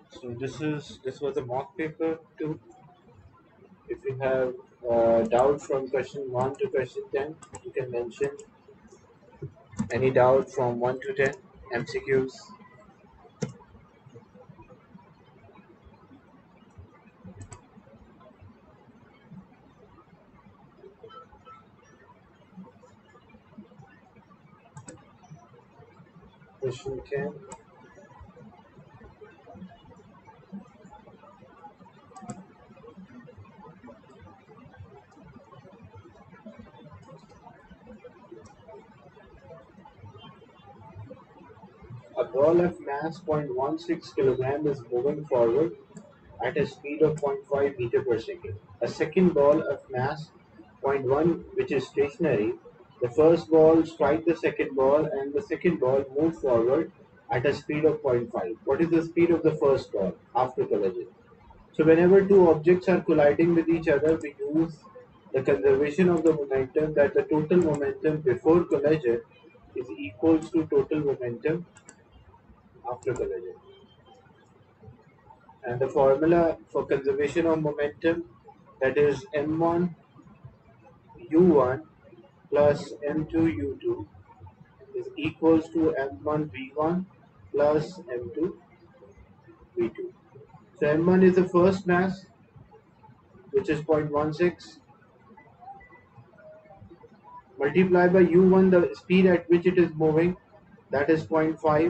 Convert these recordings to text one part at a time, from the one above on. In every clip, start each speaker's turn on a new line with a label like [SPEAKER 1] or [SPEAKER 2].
[SPEAKER 1] So this was a mock paper too. If you have doubt from question 1 to question 10, you can mention any doubt from 1 to 10 MCQs. Question 10. A ball of mass 0.16 kilogram is moving forward at a speed of 0.5 meter per second. A second ball of mass zero point 0.1 which is stationary. The first ball strike the second ball and the second ball moves forward at a speed of 0.5. What is the speed of the first ball after collision? So whenever two objects are colliding with each other, we use the conservation of the momentum that the total momentum before collision is equals to total momentum after collision. And the formula for conservation of momentum, that is m1 u1 plus m2 u2 is equals to m1 v1 plus m2 v2. So m1 is the first mass, which is 0.16, multiplied by u1, the speed at which it is moving, that is 0.5,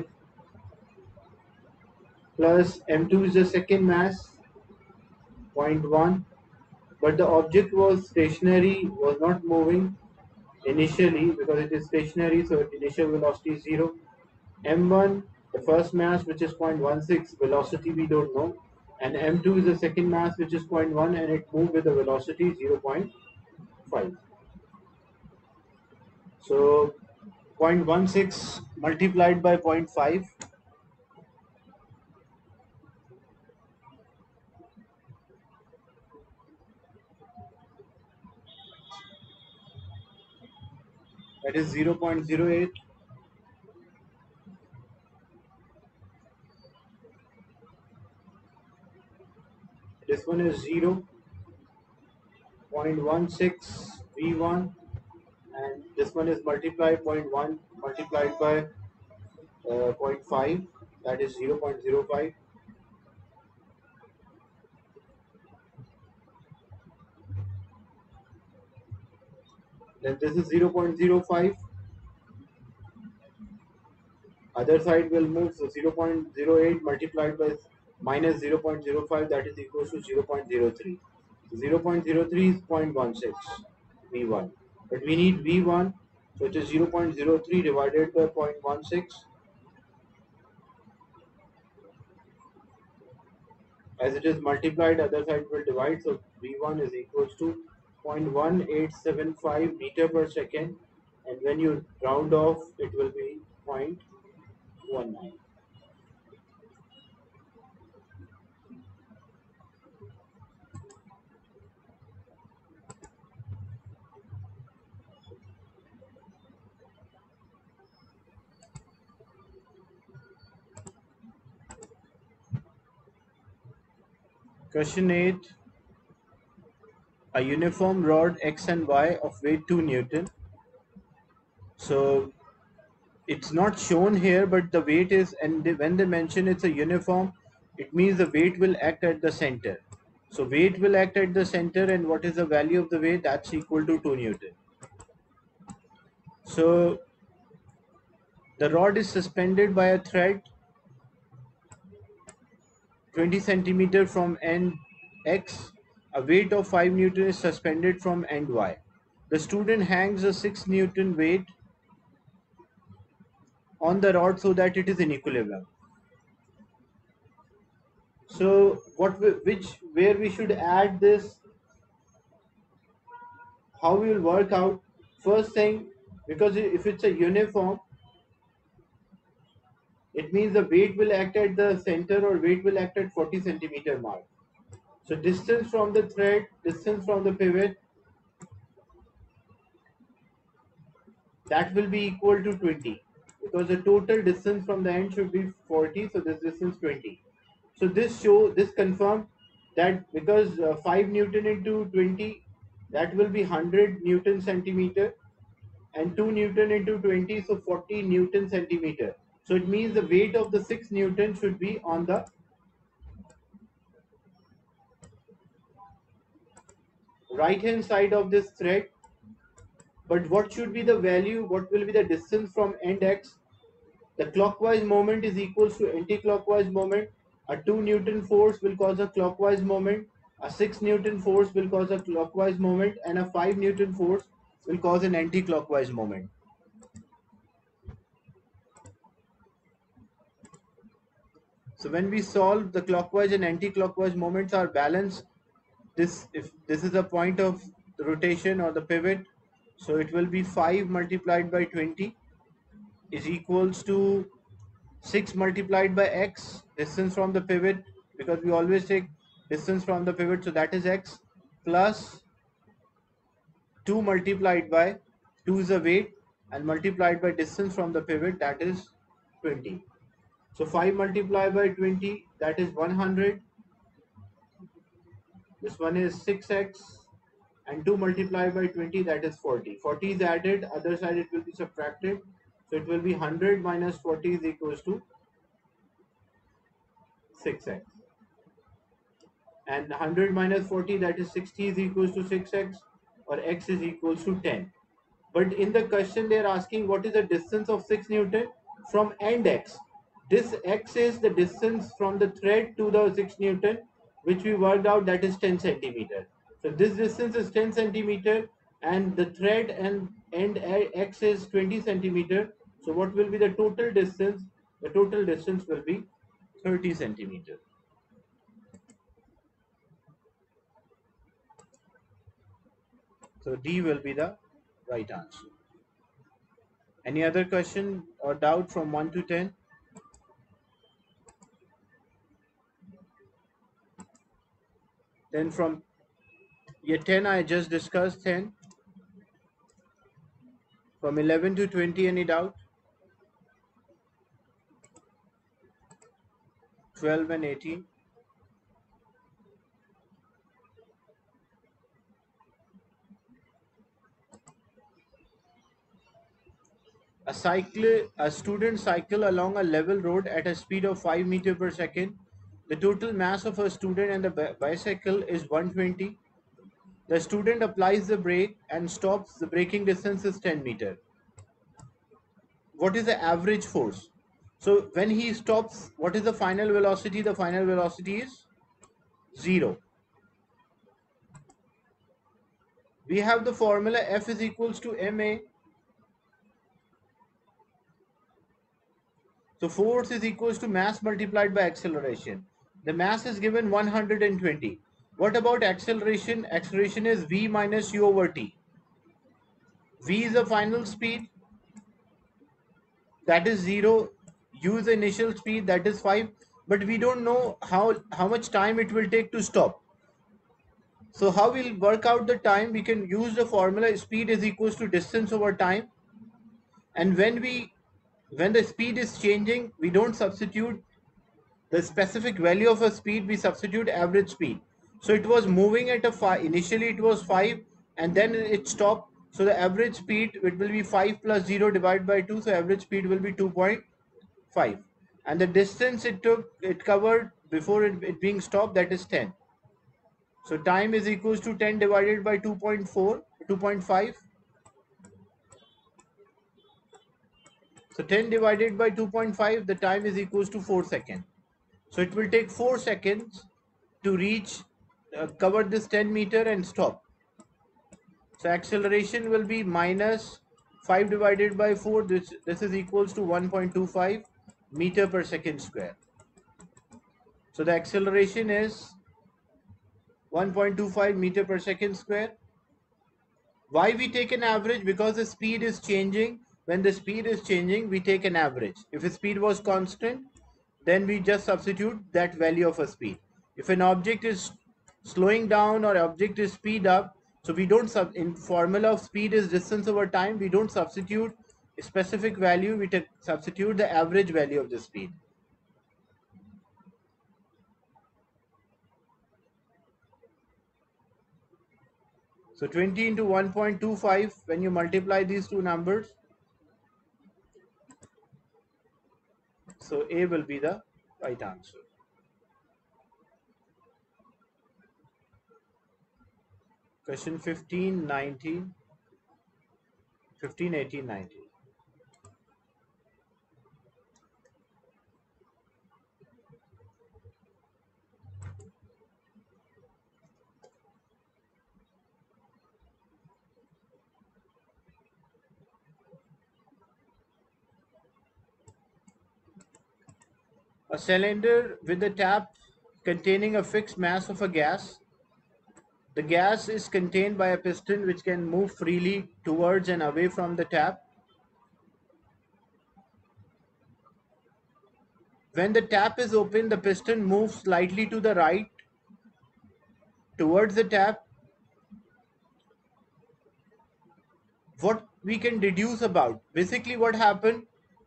[SPEAKER 1] plus m2 is the second mass, 0.1, but the object was stationary, was not moving initially because it is stationary, so its initial velocity is 0. m1, the first mass, which is 0.16, velocity we don't know, and m2 is the second mass, which is 0.1, and it moved with a velocity 0.5. So 0.16 multiplied by 0.5, that is 0.08. This one is 0.16 v1, and this one is multiplied 0.1 multiplied by zero point 0.5, that is 0.05. Then this is 0.05. Other side will move, so 0.08 multiplied by minus 0.05, that is equals to 0.03. 0.03 is 0.16 v1, but we need v1, so it is 0.03 divided by 0.16. As it is multiplied, other side will divide, so v1 is equals to 0.1875 meter per second, and when you round off, it will be 0.19. Question 8. A uniform rod X and Y of weight 2 Newton. So it's not shown here, but the weight is, and when they mention it's a uniform, it means the weight will act at the center. So weight will act at the center, and what is the value of the weight? That's equal to 2 Newton. So the rod is suspended by a thread 20 centimeter from end X. A weight of 5 Newton is suspended from end Y. The student hangs a 6 Newton weight on the rod so that it is in equilibrium. So where we should add this, how we will work out? First thing, because if it's a uniform, it means the weight will act at the center, or weight will act at 40 centimeter mark. So distance from the thread, distance from the pivot, that will be equal to 20, because the total distance from the end should be 40, so this distance 20. So this confirmed that because 5 Newton into 20, that will be 100 Newton centimeter, and 2 Newton into 20, so 40 Newton centimeter. So it means the weight of the 6 Newton should be on the right hand side of this thread. But what should be the value? What will be the distance from end X? The clockwise moment is equals to anti-clockwise moment. A 2 Newton force will cause a clockwise moment. A 6 Newton force will cause a clockwise moment, and a 5 Newton force will cause an anti-clockwise moment. So when we solve, the clockwise and anti-clockwise moments are balanced. If this is a point of the rotation or the pivot, so it will be 5 multiplied by 20 is equals to 6 multiplied by x, distance from the pivot, because we always take distance from the pivot, so that is x, plus 2 multiplied by 2 is the weight, and multiplied by distance from the pivot, that is 20. So 5 multiplied by 20, that is 100. This one is 6x, and 2 multiplied by 20, that is 40. 40 is added, other side it will be subtracted. So it will be 100 minus 40 is equals to 6x. And 100 minus 40, that is 60, is equals to 6x, or x is equals to 10. But in the question they are asking what is the distance of 6 Newton from end x. This x is the distance from the thread to the 6 Newton, which we worked out, that is 10 centimeter. So this distance is 10 centimeter, and the thread and end x is 20 centimeter. So what will be the total distance? The total distance will be 30 centimeter. So D will be the right answer. Any other question or doubt from 1 to 10? Then from year 10, I just discussed 10. From 11 to 20, any doubt? 12 and 18. A student cycle along a level road at a speed of 5 meter per second. The total mass of a student and the bicycle is 120. The student applies the brake and stops. The braking distance is 10 meter. What is the average force? So when he stops, what is the final velocity? The final velocity is 0. We have the formula F is equals to ma. So force is equals to mass multiplied by acceleration. The mass is given 120. What about acceleration? Acceleration is v minus u over t. V is the final speed, that is 0. U is the initial speed, that is 5. But we don't know how much time it will take to stop. So how we'll work out the time? We can use the formula speed is equals to distance over time. And when the speed is changing, we don't substitute the specific value of a speed, we substitute average speed. So it was moving at a 5, initially it was 5, and then it stopped. So the average speed, it will be 5 plus 0 divided by 2, so average speed will be 2.5. And the distance it covered before it being stopped, that is 10. So time is equals to 10 divided by 2.4, 2.5. So 10 divided by 2.5, the time is equals to 4 seconds. So it will take 4 seconds to reach, cover this 10 meter and stop. So acceleration will be minus 5 divided by 4. This is equals to 1.25 meter per second square. So the acceleration is 1.25 meter per second square. Why we take an average? Because the speed is changing. When the speed is changing, we take an average. If the speed was constant, then we just substitute that value of a speed. If an object is slowing down or object is speed up, so we don't in formula of speed is distance over time, we don't substitute a specific value, we substitute the average value of the speed. So 20 into 1.25, when you multiply these two numbers, so A will be the right answer. Question 15, 19, 15, 18, 19. A cylinder with a tap containing a fixed mass of a gas. The gas is contained by a piston which can move freely towards and away from the tap. When the tap is open, the piston moves slightly to the right towards the tap. What we can deduce about, basically what happened,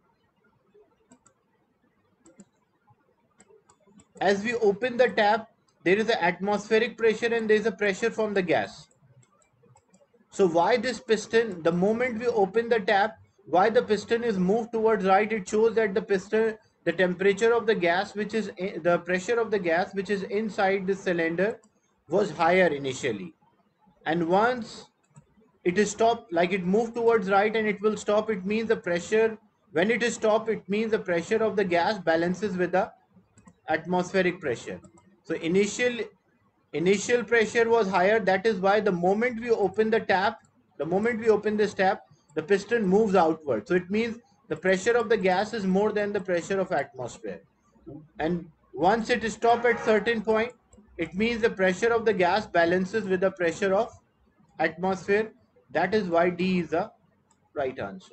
[SPEAKER 1] as we open the tap, there is an atmospheric pressure and there is a pressure from the gas. So why this piston, the moment we open the tap, why the piston is moved towards right, it shows that the piston, the temperature of the gas, which is the pressure of the gas which is inside the cylinder, was higher initially. And once it is stopped, like it moved towards right and it will stop, it means the pressure, when it is stopped, it means the pressure of the gas balances with the atmospheric pressure. So initial pressure was higher. That is why the moment we open the tap, the moment we open this tap, the piston moves outward. So it means the pressure of the gas is more than the pressure of atmosphere. And once it stops at certain point, it means the pressure of the gas balances with the pressure of atmosphere. That is why D is the right answer.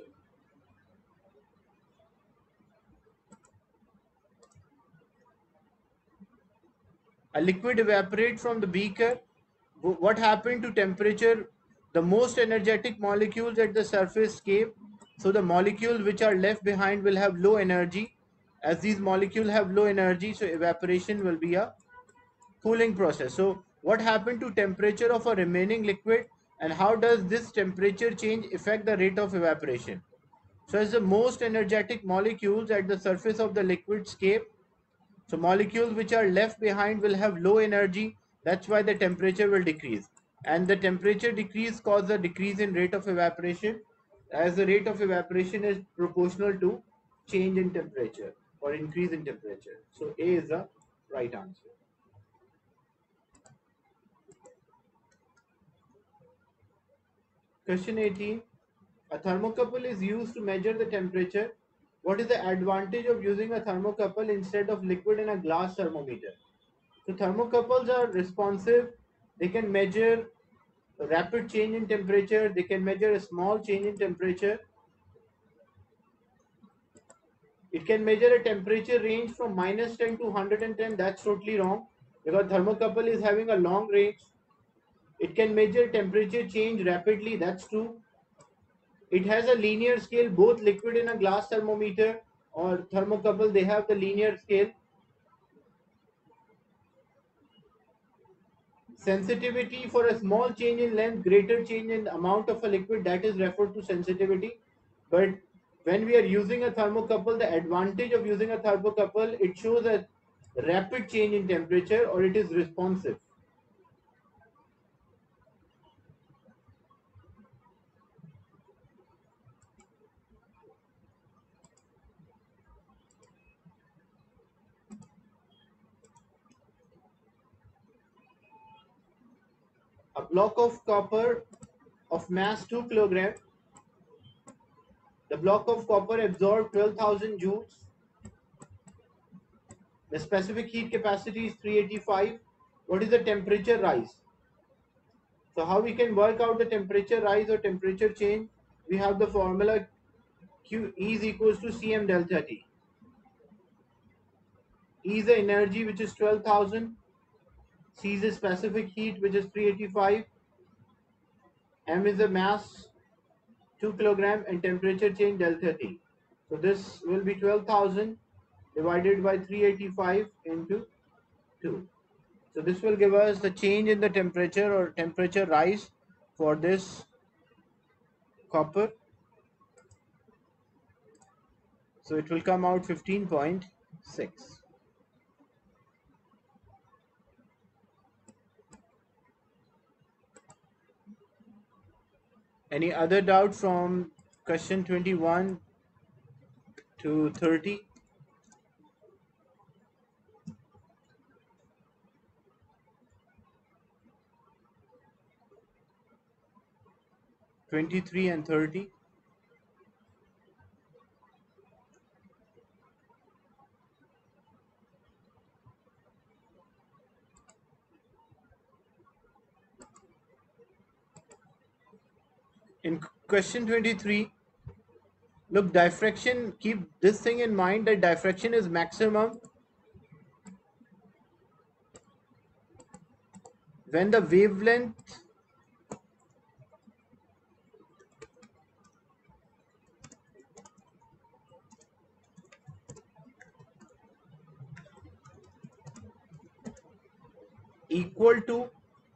[SPEAKER 1] A liquid evaporates from the beaker. What happened to temperature? The most energetic molecules at the surface escape. So the molecules which are left behind will have low energy. As these molecules have low energy, so evaporation will be a cooling process. So what happened to temperature of a remaining liquid, and how does this temperature change affect the rate of evaporation? So as the most energetic molecules at the surface of the liquid escape, so molecules which are left behind will have low energy. That's why the temperature will decrease. And the temperature decrease causes a decrease in rate of evaporation, as the rate of evaporation is proportional to change in temperature or increase in temperature. So A is the right answer. Question 18. A thermocouple is used to measure the temperature. What is the advantage of using a thermocouple instead of liquid in a glass thermometer? So thermocouples are responsive. They can measure a rapid change in temperature. They can measure a small change in temperature. It can measure a temperature range from -10 to 110. That's totally wrong because thermocouple is having a long range. It can measure temperature change rapidly. That's true. It has a linear scale. Both liquid in a glass thermometer or thermocouple, they have the linear scale. Sensitivity for a small change in length, greater change in the amount of a liquid, that is referred to sensitivity. But when we are using a thermocouple, the advantage of using a thermocouple, it shows a rapid change in temperature or it is responsive. A block of copper of mass 2 kilogram, the block of copper absorbed 12,000 joules. The specific heat capacity is 385. What is the temperature rise? So how we can work out the temperature rise or temperature change? We have the formula Q E is equals to Cm delta T. E is the energy which is 12,000. C is the specific heat which is 385. M is the mass 2 kilogram and temperature change delta T. So this will be 12,000 divided by 385 into 2. So this will give us the change in the temperature or temperature rise for this copper. So it will come out 15.6. Any other doubt from question 21 to 30? 23 and 30? In question 23, look, diffraction, keep this thing in mind that diffraction is maximum when the wavelength equal to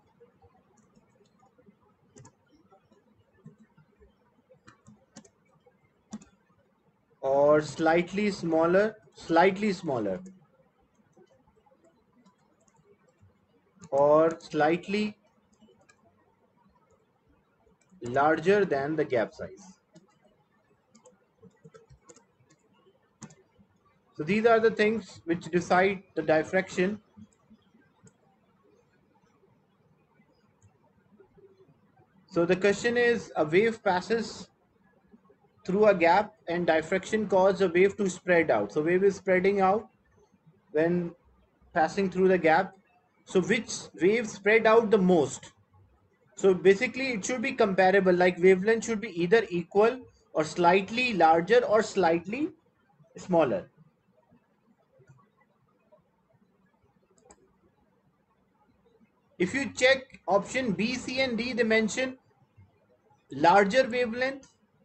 [SPEAKER 1] or slightly smaller or slightly larger than the gap size. So these are the things which decide the diffraction. So the question is, a wave passes through a gap and diffraction causes a wave to spread out. So wave is spreading out when passing through the gap. So which wave spread out the most? So basically it should be comparable, like wavelength should be either equal or slightly larger or slightly smaller. If you check option B, C and D, they mention larger wavelength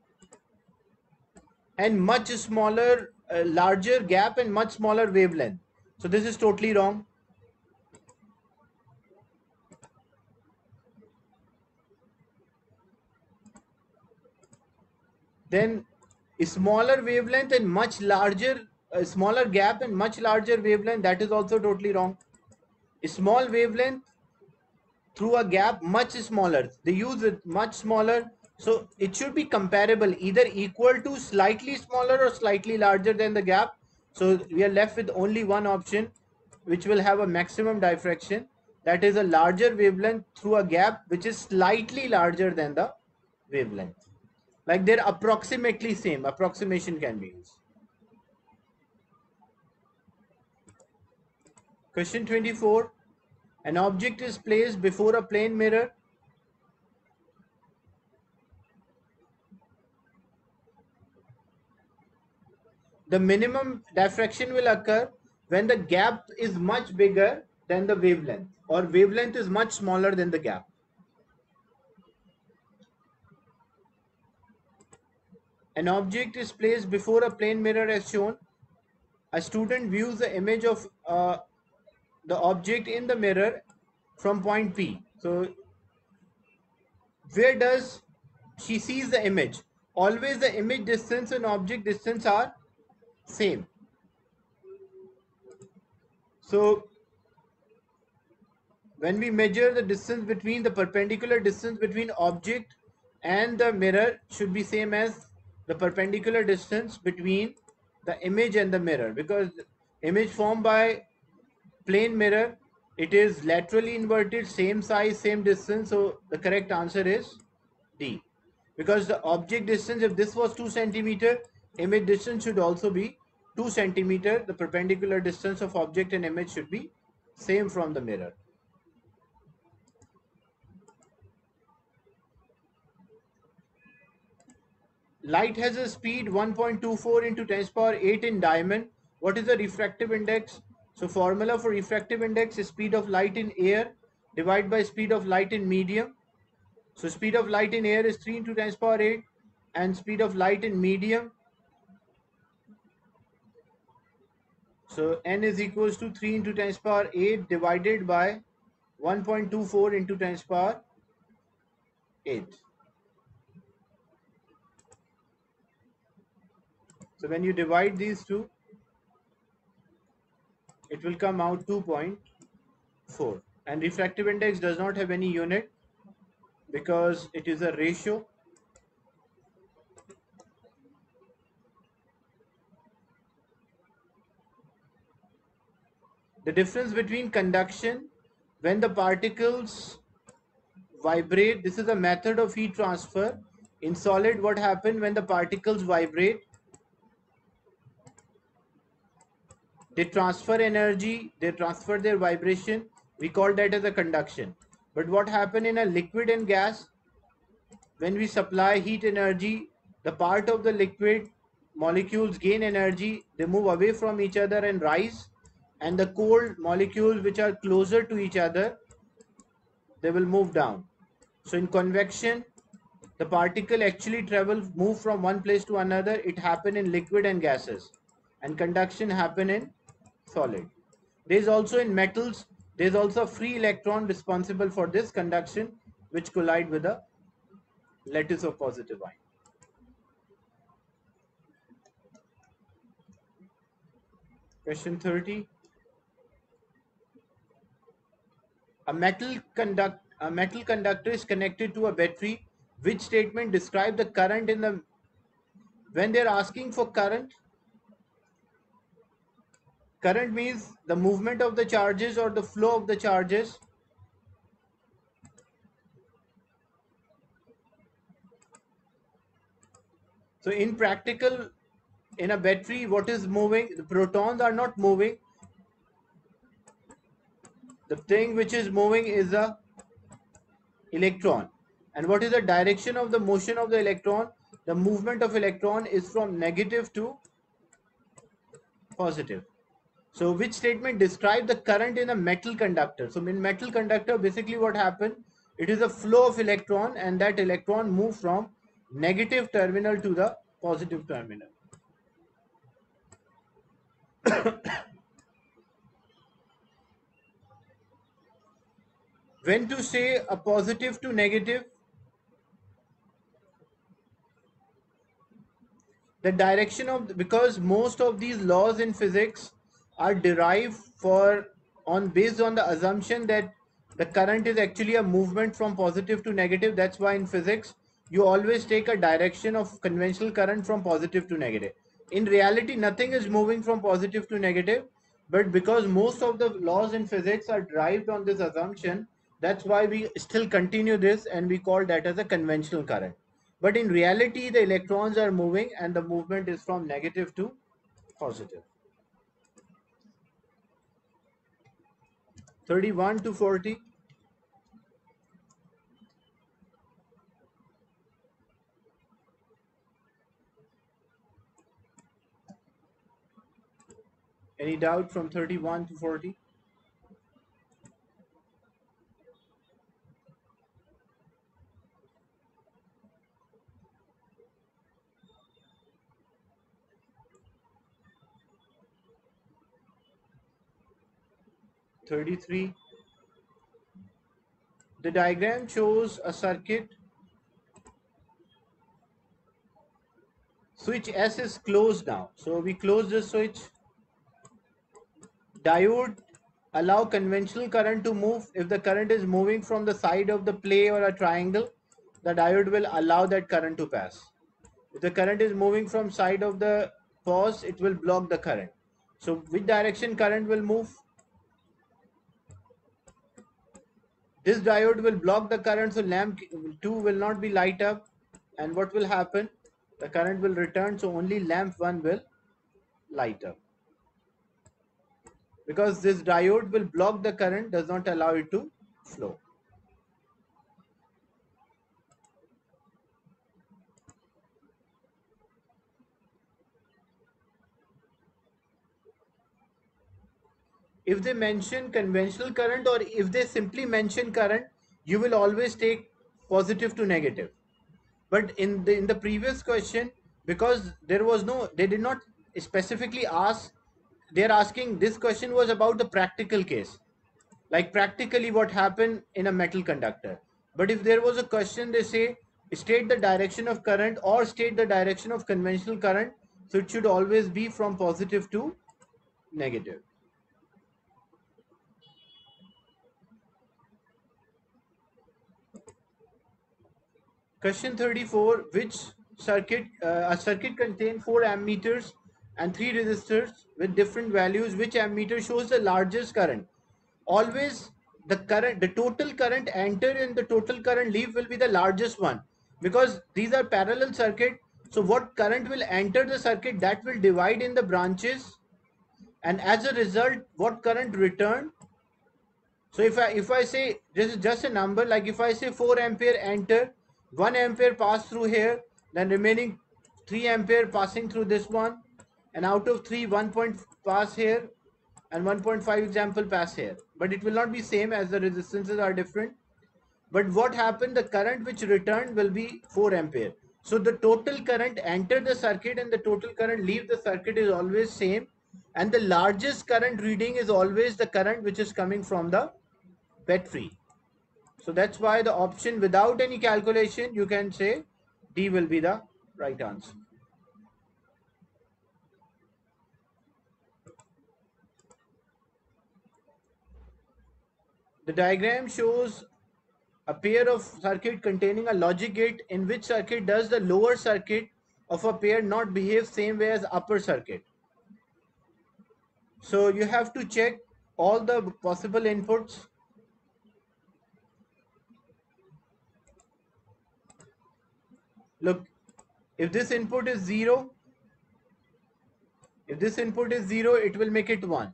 [SPEAKER 1] and much smaller, larger gap and much smaller wavelength. So this is totally wrong. Then a smaller wavelength and much larger, smaller gap and much larger wavelength, that is also totally wrong. A small wavelength through a gap much smaller, they use it much smaller, so it should be comparable, either equal to, slightly smaller or slightly larger than the gap. So we are left with only one option which will have a maximum diffraction, that is a larger wavelength through a gap which is slightly larger than the wavelength. Like they're approximately same, approximation can be used. Question 24. An object is placed before a plane mirror. The minimum diffraction will occur when the gap is much bigger than the wavelength, or wavelength is much smaller than the gap. An object is placed before a plane mirror as shown. A student views the image of the object in the mirror from point P. So where does she sees the image? Always the image distance and object distance are same. So when we measure the distance between, the perpendicular distance between object and the mirror should be same as the perpendicular distance between the image and the mirror, because image formed by plane mirror, it is laterally inverted, same size, same distance. So the correct answer is D, because the object distance, if this was 2 centimeter, image distance should also be 2 centimeter. The perpendicular distance of object and image should be same from the mirror. Light has a speed 1.24 into 10 to the power 8 in diamond. What is the refractive index? So formula for refractive index is speed of light in air divided by speed of light in medium. So speed of light in air is 3 into 10 to the power 8, and speed of light in medium, so n is equals to 3 into 10 to the power 8 divided by 1.24 into 10 to the power 8. So when you divide these two, it will come out 2.4. And refractive index does not have any unit because it is a ratio. The difference between conduction when the particles vibrate, this is a method of heat transfer. In solid, what happens when the particles vibrate? They transfer energy, they transfer their vibration. We call that as a conduction. But what happens in a liquid and gas? When we supply heat energy, the part of the liquid molecules gain energy, they move away from each other and rise, and the cold molecules which are closer to each other, they will move down. So in convection, the particle actually move from one place to another. It happen in liquid and gases, and conduction happen in solid. There is also in metals, there is also a free electron responsible for this conduction, which collide with a lattice of positive ion. Question 30. A metal conductor is connected to a battery. Which statement describe the current in the, when they are asking for current, current means the movement of the charges or the flow of the charges. So in practical, in a battery, what is moving? The protons are not moving. The thing which is moving is a electron. And what is the direction of the motion of the electron? The movement of electron is from negative to positive. So which statement describe the current in a metal conductor? So in metal conductor, basically what happened, it is a flow of electron, and that electron move from negative terminal to the positive terminal. When to say a positive to negative? The direction of, because most of these laws in physics are derived for on based on the assumption that the current is actually a movement from positive to negative. That's why in physics you always take a direction of conventional current from positive to negative. In reality, nothing is moving from positive to negative, but because most of the laws in physics are derived on this assumption, that's why we still continue this and we call that as a conventional current. But in reality, the electrons are moving and the movement is from negative to positive. 31 to 40. Any doubt from 31 to 40? '33. The diagram shows a circuit. Switch S is closed now. So we close the switch. Diode allow conventional current to move. If the current is moving from the side of the play or a triangle, the diode will allow that current to pass. If the current is moving from side of the pause, it will block the current. So which direction current will move? This diode will block the current, so lamp 2 will not be light up. And what will happen? The current will return, so only lamp 1 will light up. Because this diode will block the current, does not allow it to flow. If they mention conventional current or if they simply mention current, you will always take positive to negative. But in the previous question, because there was no, they did not specifically ask, they're asking, this question was about the practical case, like practically what happened in a metal conductor. But if there was a question, they say state the direction of current or state the direction of conventional current. So it should always be from positive to negative. Question 34. Which circuit, a circuit contains 4 ammeters and 3 resistors with different values. Which ammeter shows the largest current? Always the total current enter and the total current leave will be the largest one, because these are parallel circuit. So what current will enter the circuit, that will divide in the branches, and as a result what current return. So if I say this is just a number, like if I say 4 ampere enter, 1 ampere pass through here, then remaining 3 ampere passing through this one, and out of 3, 1 point pass here and 1.5 example pass here. But it will not be same as the resistances are different. But what happened, the current which returned will be 4 ampere. So the total current enter the circuit and the total current leave the circuit is always same, and the largest current reading is always the current which is coming from the battery. So that's why the option without any calculation, you can say D will be the right answer. The diagram shows a pair of circuit containing a logic gate. In which circuit does the lower circuit of a pair not behave same way as upper circuit? So you have to check all the possible inputs. Look, if this input is 0, it will make it 1.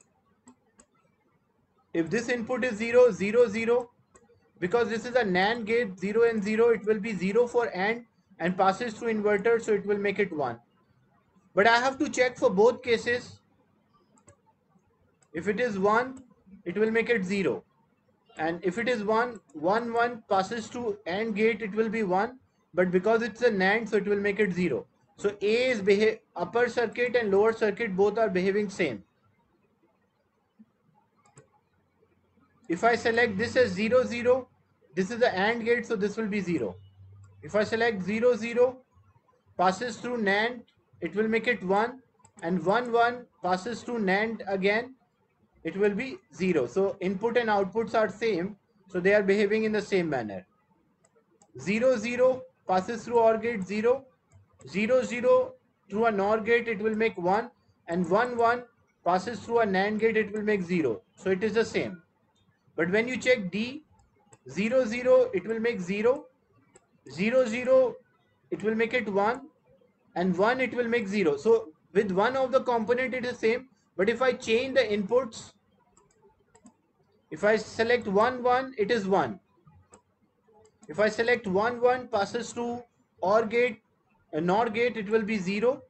[SPEAKER 1] If this input is 0, 0, 0, because this is a NAND gate, 0 and 0, it will be 0 for AND and passes through inverter, so it will make it 1. But I have to check for both cases. If it is 1, it will make it 0. And if it is 1, 1, 1 passes through AND gate, it will be 1. But because it's a NAND, so it will make it 0. So A is upper circuit and lower circuit both are behaving same. If I select this as 0, 0, this is the AND gate, so this will be 0. If I select 0, 0, passes through NAND, it will make it 1. And 1, 1 passes through NAND again, it will be 0. So input and outputs are same, so they are behaving in the same manner. 0, 0 passes through OR gate 0, 0, 0 through a NOR gate, it will make 1, and 1, 1 passes through a NAND gate, it will make 0. So it is the same. But when you check D, 0, 0, it will make 0, 0, 0, it will make it 1, and 1 it will make 0. So with one of the component it is same, but if I change the inputs, if I select 1, 1, it is 1. If I select 1, 1 passes to OR gate, a NOR gate, it will be 0.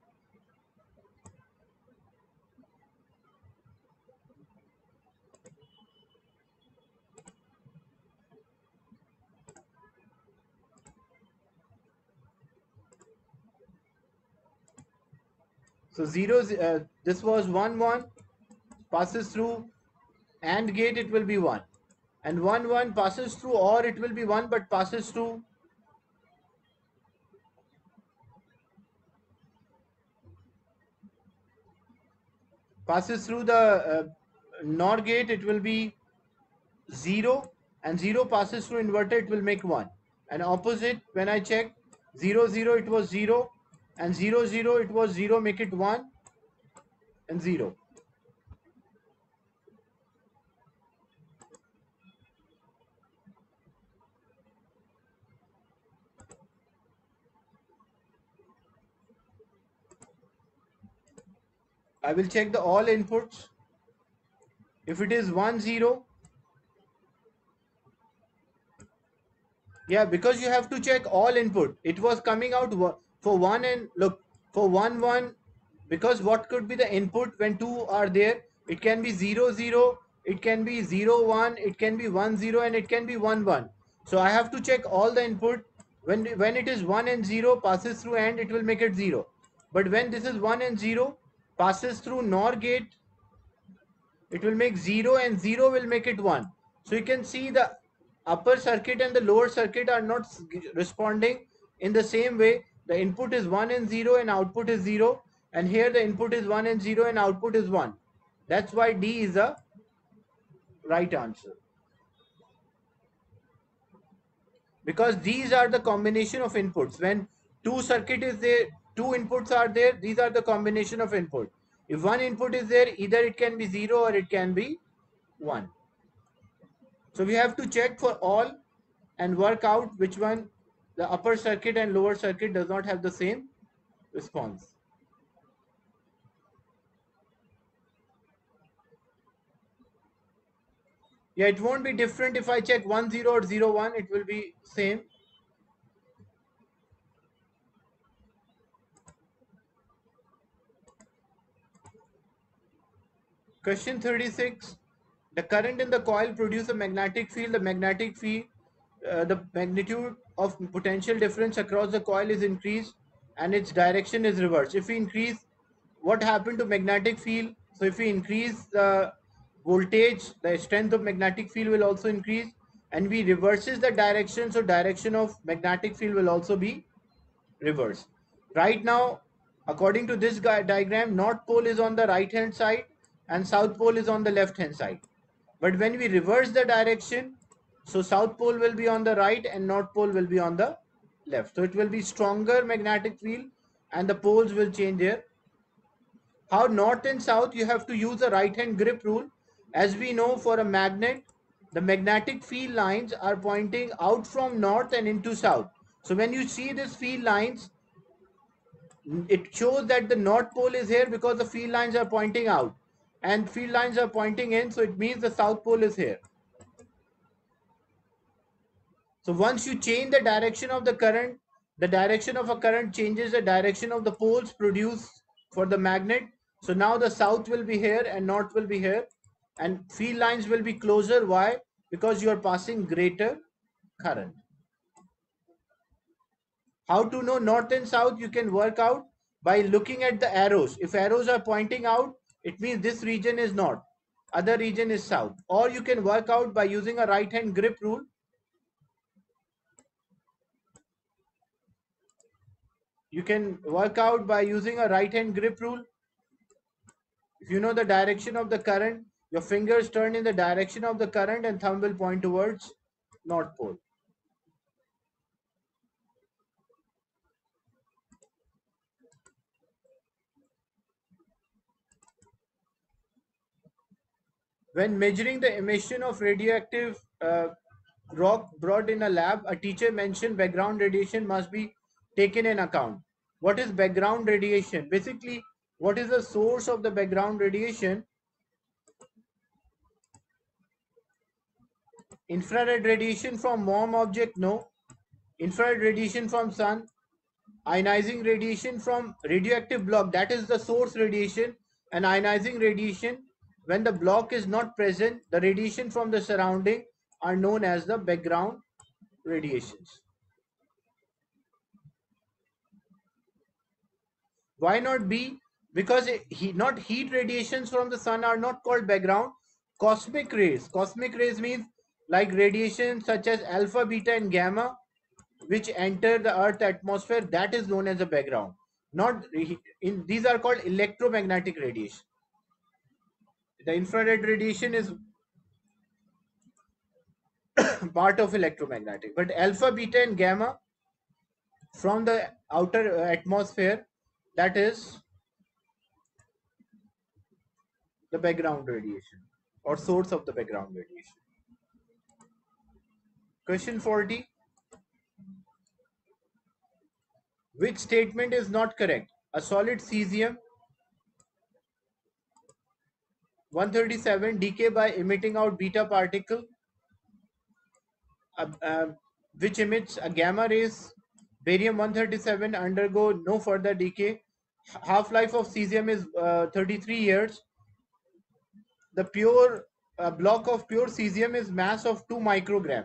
[SPEAKER 1] So 0, this was 1, 1 passes through AND gate, it will be 1. And 1, 1 passes through OR, it will be 1, but passes through the NOR gate, it will be 0, and 0 passes through inverter, it will make 1. And opposite, when I check 0, 0, it was 0, and 0, 0, it was 0, make it 1 and 0. I will check the all inputs. If it is 1, 0, yeah, because you have to check all input. It was coming out for 1, and look, for 1, 1, because what could be the input when 2 are there? It can be 0, 0, it can be 0, 1, it can be 1, 0, and it can be 1, 1. So I have to check all the input. When it is 1 and 0 passes through AND, it will make it 0. But when this is 1 and 0 passes through NOR gate, it will make 0, and 0 will make it 1. So you can see the upper circuit and the lower circuit are not responding in the same way. The input is 1 and 0 and output is 0, and here the input is 1 and 0 and output is 1. That's why D is the right answer, because these are the combination of inputs. When two circuit is there, two inputs are there, these are the combination of input. If one input is there, either it can be 0 or it can be 1. So we have to check for all and work out which one the upper circuit and lower circuit does not have the same response. Yeah, it won't be different if I check 1 0 or 0 1, it will be same. Question 36. The current in the coil produces a magnetic field. The magnetic field, the magnitude of potential difference across the coil is increased and its direction is reversed. If we increase, what happened to magnetic field? So if we increase the voltage, the strength of magnetic field will also increase, and we reverses the direction, so direction of magnetic field will also be reversed. Right now, according to this diagram, north pole is on the right hand side and south pole is on the left hand side. But when we reverse the direction, so south pole will be on the right and north pole will be on the left. So it will be stronger magnetic field and the poles will change their. How north and south, you have to use a right hand grip rule. As we know, for a magnet, the magnetic field lines are pointing out from north and into south. So when you see these field lines, it shows that the north pole is here because the field lines are pointing out and field lines are pointing in, so it means the south pole is here. So once you change the direction of the current, the direction of a current changes the direction of the poles produced for the magnet. So now the south will be here and north will be here, and field lines will be closer. Why? Because you are passing greater current. How to know north and south? You can work out by looking at the arrows. If arrows are pointing out, it means this region is north, other region is south. Or you can work out by using a right hand grip rule. You can work out by using a right hand grip rule. If you know the direction of the current, your fingers turn in the direction of the current and thumb will point towards north pole. When measuring the emission of radioactive rock brought in a lab, a teacher mentioned background radiation must be taken in account. What is background radiation? Basically, what is the source of the background radiation? Infrared radiation from warm object? No. Infrared radiation from sun? Ionizing radiation from radioactive block, that is the source radiation. And ionizing radiation, when the block is not present, the radiation from the surrounding are known as the background radiations. Why not B? Because not heat radiations from the sun are not called background. Cosmic rays. Cosmic rays means like radiation such as alpha, beta, and gamma, which enter the Earth atmosphere, that is known as a background. Not in these are called electromagnetic radiation. The infrared radiation is part of electromagnetic, but alpha, beta, and gamma from the outer atmosphere, that is the background radiation or source of the background radiation. Question 40. Which statement is not correct? A solid cesium 137 decay by emitting out beta particle, which emits a gamma rays. Barium 137 undergo no further decay. Half-life of cesium is 33 years. The pure block of pure cesium is mass of 2 microgram.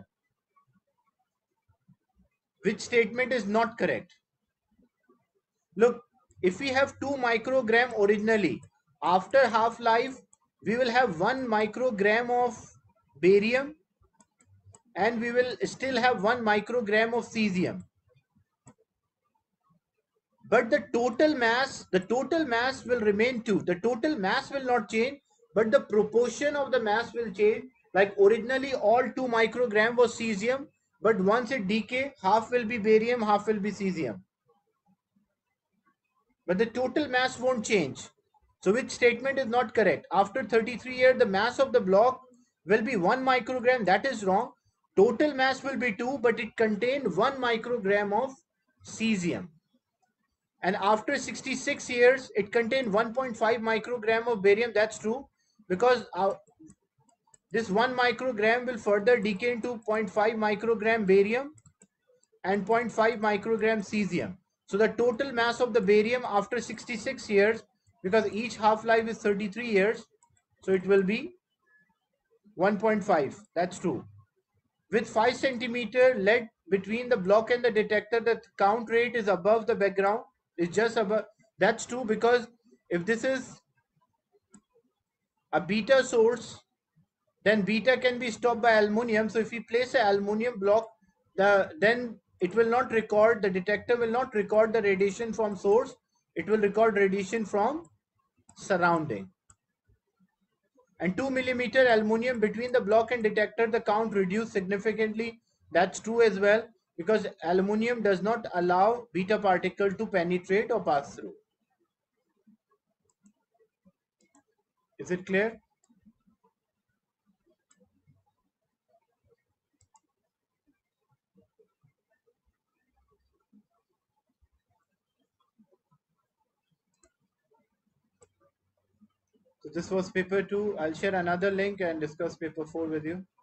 [SPEAKER 1] Which statement is not correct? Look, if we have 2 microgram originally, after half-life, we will have 1 microgram of barium and we will still have 1 microgram of cesium. But the total mass will remain 2. The total mass will not change, but the proportion of the mass will change. Like originally all 2 microgram was cesium, but once it decay, half will be barium, half will be cesium. But the total mass won't change. So which statement is not correct? After 33 years, the mass of the block will be 1 microgram. That is wrong. Total mass will be 2, but it contained 1 microgram of cesium. And after 66 years, it contained 1.5 microgram of barium. That's true, because this 1 microgram will further decay into 0.5 microgram barium and 0.5 microgram cesium. So the total mass of the barium after 66 years, because each half-life is 33 years, so it will be 1.5. That's true. With 5 centimeter lead between the block and the detector, the count rate is above the background. It's just above. That's true, because if this is a beta source, then beta can be stopped by aluminium. So if we place an aluminium block, then it will not record, the detector will not record the radiation from source. It will record radiation from surrounding. And 2 millimeter aluminium between the block and detector, the count reduced significantly. That's true as well, because aluminium does not allow beta particle to penetrate or pass through. Is it clear? So this was paper 2. I'll share another link and discuss paper 4 with you.